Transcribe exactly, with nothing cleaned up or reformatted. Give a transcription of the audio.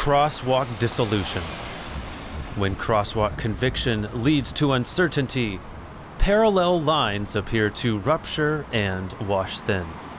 Crosswalk dissolution. When crosswalk conviction leads to uncertainty, parallel lines appear to rupture and wash thin.